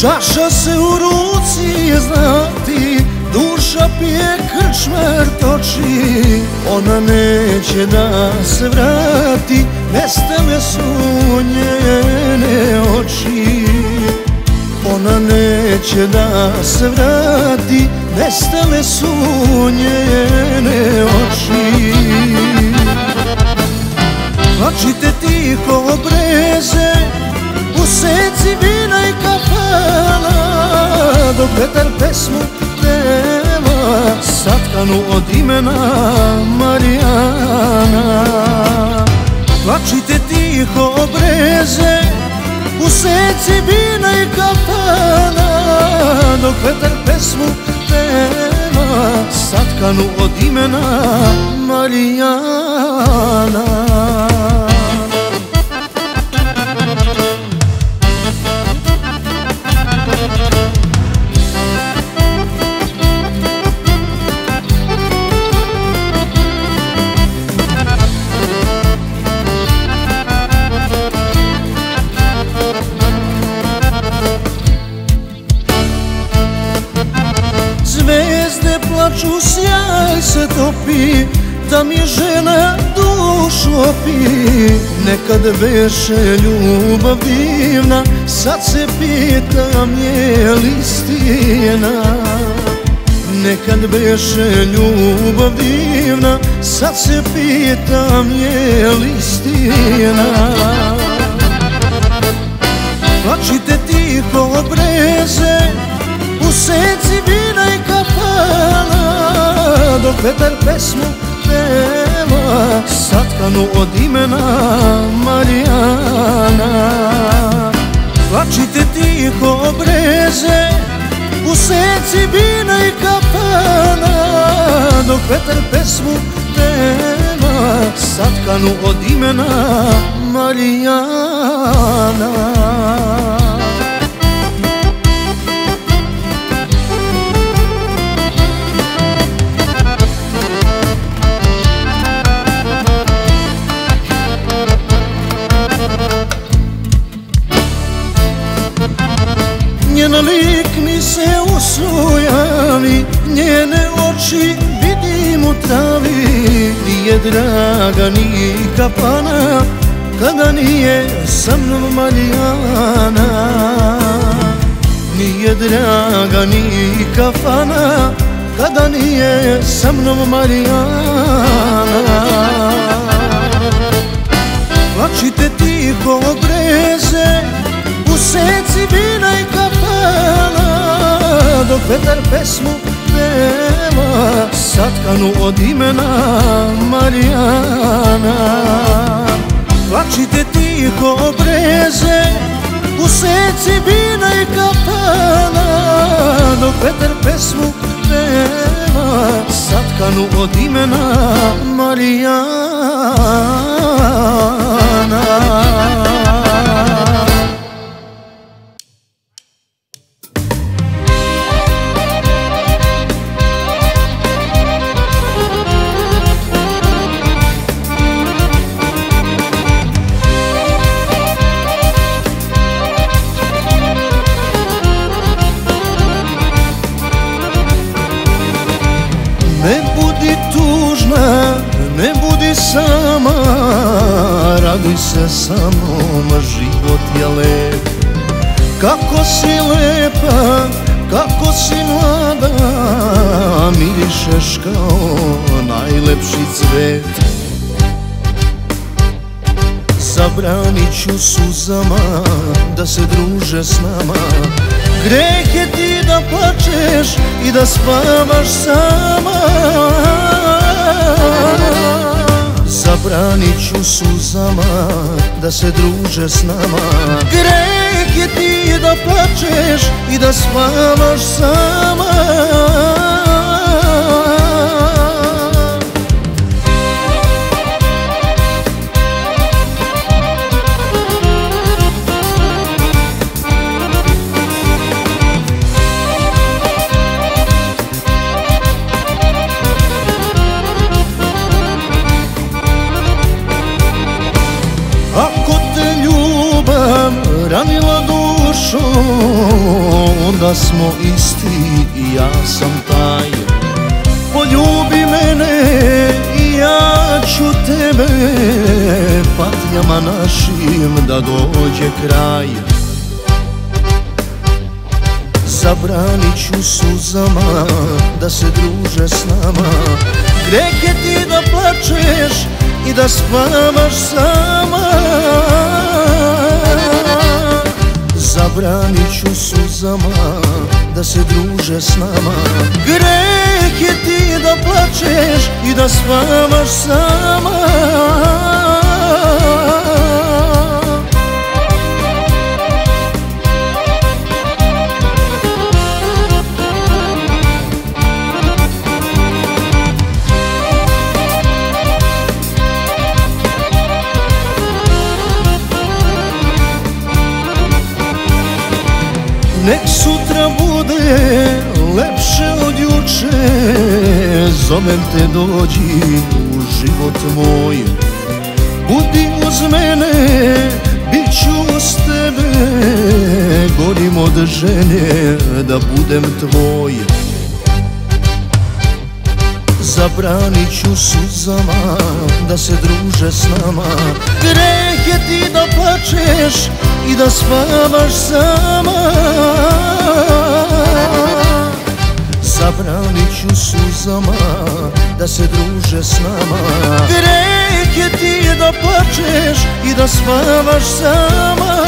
Čaša se u ruci znati, duša pije krčmar toči. Ona neće da se vrati, nestale su njene oči. Ona neće da se vrati, nestale su njene oči. Plačite tiho breze, u senci vina i kafana, dok vetar pesmu peva, satkanu od imena Marijana. Plačite tiho breze, u senci vina i kafana, dok vetar pesmu peva, satkanu od imena Marijana. Zvezde plaču, sjaj se topi, da mi žena dušu opi. Nekad beše ljubav divna, sad se pitam je li istina. Nekad beše ljubav divna, sad se pitam je li istina. Plačite tiho breze, u senci vina i kafana, dok vetar pesmu peva, satkanu od imena Marijana. Plačite tiho breze, u senci vina i kafana, dok vetar pesmu peva, satkanu od imena Marijana. Njen lik mi se u snu javi, njene oči vidim u travi. Nije draga ni kafana, kada nije sa mnom Marijana. Nije draga ni kafana, kada nije sa mnom Marijana. Plačite tiho breze, u senci vina i kafana, dok vetar pesmu peva, satkanu od imena Marijana. Plačite tiho breze, u senci vina i kafana, dok vetar pesmu peva, satkanu od imena Marijana. Ne budi tužna, ne budi sama, raduj se sa mnom, život je lep. Kako si lepa, kako si mlada, mirišeš kao najlepši cvet. Zabranit ću suzama da se druže s nama, greh je ti da plačeš i da spavaš sama. Zabranit ću suzama da se druže s nama, greh je ti da plačeš i da spavaš sama. ranila dušu, onda smo isti i ja sam taj. Poljubi mene i ja ću tebe, patnjama našim da dođe kraj. Zabranit ću suzama da se druže s nama, greh je ti da plačeš i da spavaš sama. Zabranit ću suzama da se druže s nama, greh je ti da plačeš i da spavaš sama. Nek sutra bude lepše od juče, zovem te dođi u život moj. Budi uz mene, bit ću uz tebe, gorim od želje da budem tvoj. Zabranit ću suzama da se druže s nama, greh je ti da plačeš i da spavaš sama. Zabranit ću suzama da se druže s nama, greh je ti da plačeš i da spavaš sama.